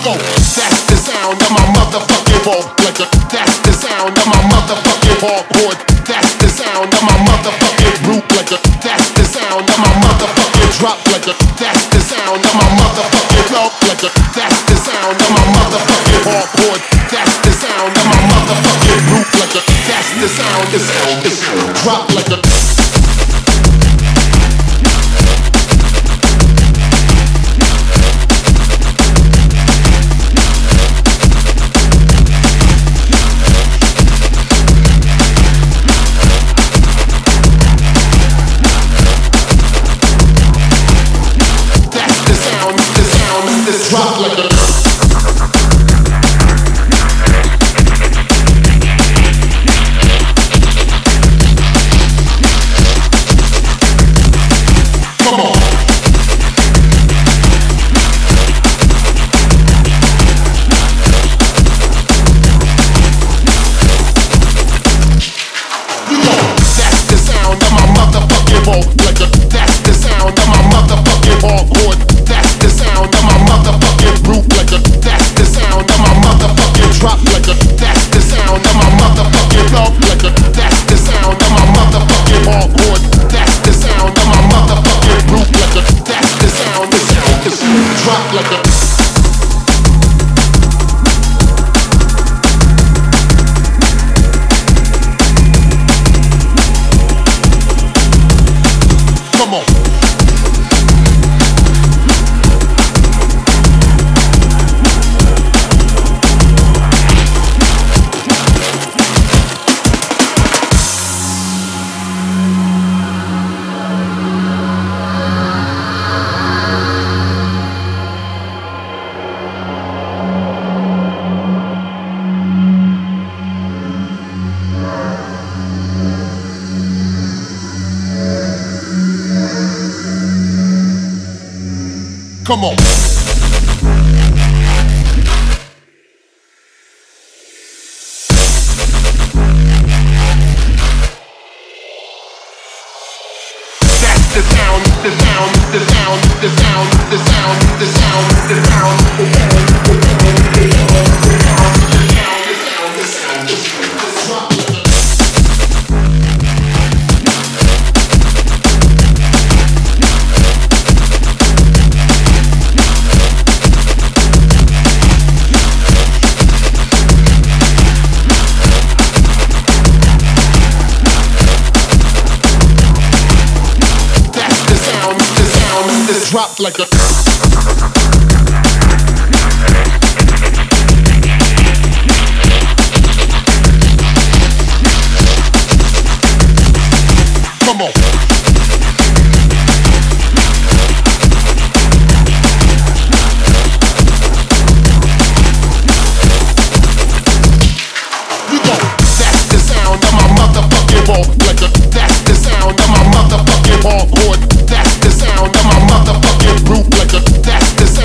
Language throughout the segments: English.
go. That's the sound of my motherfucking walk like a. That's the sound of my motherfucking hardcore. That's the sound of my motherfucking root like a. That's the sound of my motherfucking drop like a. That's the sound of my motherfucking rock like a. That's the sound of my motherfucking hardcore. That's the sound of my motherfucking root like a. That's the sound, the sound, the sound. Drop like a. Drop like a. Come on. You know, that's the sound of my motherfucking walk like a. That's the sound of my motherfucking hardcore. That's the sound of my motherfucking root like a. That's the sound of my motherfucking drop like a. That's the sound of my motherfucking love like a. That's the sound of my motherfucking hardcore. That's the sound of my motherfucking root like a. That's the sound, the sound, the sound. Drop like a. Come on. Come on. That's the sound, the sound, the sound, the sound, the sound, the sound, the sound, the sound, the sound, the sound. Drop like a. Come on. You go. That's the sound of my motherfucking walk like a. That's the sound of my motherfucking hardcore. That's the sound of my motherfucking root like a. That's the sound.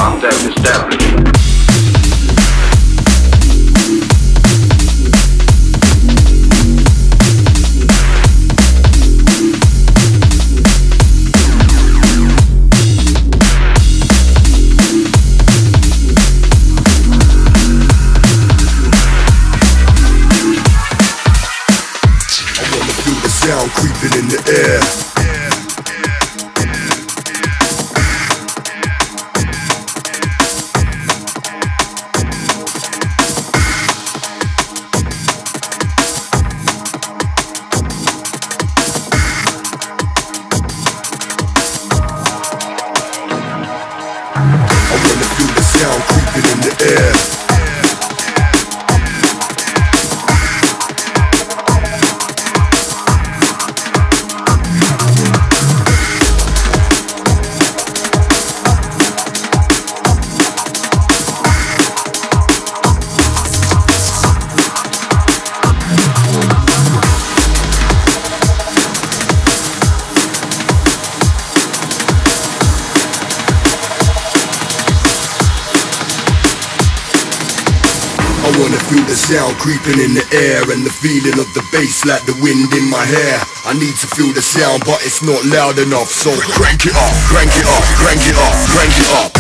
Contact established. Sound creeping in the air. I wanna feel the sound creeping in the air. I wanna feel the sound creeping in the air, and the feeling of the bass like the wind in my hair. I need to feel the sound, but it's not loud enough, so crank it up, crank it up, crank it up, crank it up.